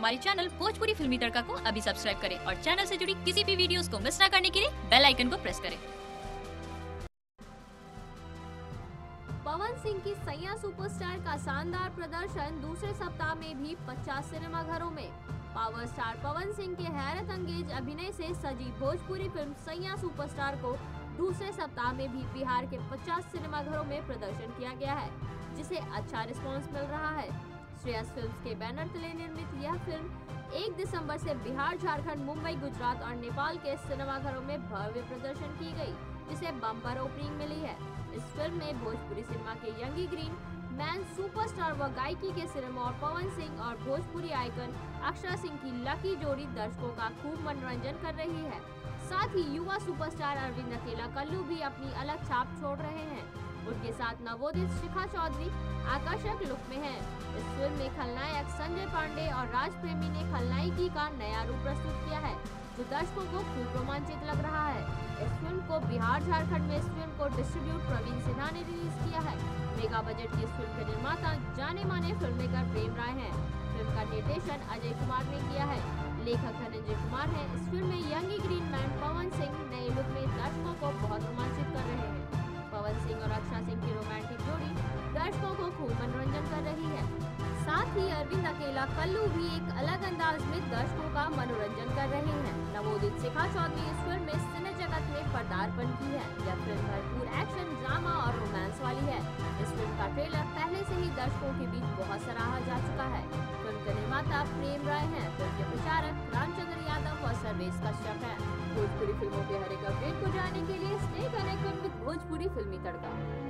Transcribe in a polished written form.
हमारे चैनल भोजपुरी फिल्मी तड़का को अभी सब्सक्राइब करें और चैनल से जुड़ी किसी भी वीडियोस को मिस ना करने के लिए बेल आइकन को प्रेस करें। पवन सिंह की सैया सुपरस्टार का शानदार प्रदर्शन दूसरे सप्ताह में भी 50 सिनेमाघरों में। पावर स्टार पवन सिंह के हैरत अंगेज अभिनय से सजी भोजपुरी फिल्म सैया सुपरस्टार को दूसरे सप्ताह में भी बिहार के 50 सिनेमाघरों में प्रदर्शन किया गया है, जिसे अच्छा रिस्पांस मिल रहा है। श्रेयस फिल्म्स के बैनर तले निर्मित यह फिल्म 1 दिसंबर से बिहार, झारखंड, मुंबई, गुजरात और नेपाल के सिनेमाघरों में भव्य प्रदर्शन की गई, जिसे बम्पर ओपनिंग मिली है। इस फिल्म में भोजपुरी सिनेमा के यंगी ग्रीन मैन सुपरस्टार व गायकी के सिनेमा और पवन सिंह और भोजपुरी आइकन अक्षरा सिंह की लकी जोड़ी दर्शकों का खूब मनोरंजन कर रही है। साथ ही युवा सुपरस्टार अरविंद अकेला कल्लू भी अपनी अलग छाप छोड़ रहे हैं। उनके साथ नवोदित शिखा चौधरी आकर्षक लुक में हैं। इस फिल्म में खलनायक संजय पांडे और राज प्रेमी ने खलनायिकी का नया रूप प्रस्तुत किया है, जो दर्शकों को खूब रोमांचित लग रहा है। इस फिल्म को बिहार, झारखंड में इस फिल्म को डिस्ट्रीब्यूट प्रवीण सिन्हा ने रिलीज किया है। मेगा बजट की इस फिल्म के निर्माता जाने माने फिल्म मेकर प्रेम राय हैं। फिल्म का निर्देशन अजय कुमार ने किया है। लेखक धनंजय कुमार हैं। इस फिल्म में यंगी ग्रीन मैन पवन सिंह नए लुक में दर्शकों को बहुत रोमांचित कर रहे हैं। पवन सिंह और अक्षरा सिंह की रोमांटिक जोड़ी दर्शकों को खूब मनोरंजन कर रही है। साथ ही अरविंद अकेला कल्लू भी एक अलग अंदाज में दर्शकों का मनोरंजन कर रहे हैं। नवोदित शिखा चौधरी इस फिल्म में सिने जगत में पदार्पण की है। यह फिल्म भरपूर एक्शन, ड्रामा और रोमांस वाली है। इस फिल्म का ट्रेलर पहले से ही दर्शकों के बीच बहुत सराहा जा चुका है। फिल्म के निर्माता प्रेम राय हैं। फिल्म के प्रचारक रामचंद्र यादव और सर्वेश कश्यप है। भोजपुरी फिल्मों के हर एक अपडेट को जानने के लिए स्टे कनेक्टेड विद भोजपुरी फिल्मी तड़का।